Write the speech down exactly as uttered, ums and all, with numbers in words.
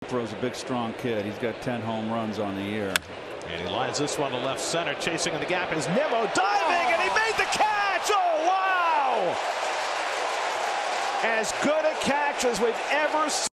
Throws a big, strong kid. He's got ten home runs on the year. And he lines this one to left center. Chasing in the gap is Nimmo, diving, and he made the catch. Oh, wow! As good a catch as we've ever seen.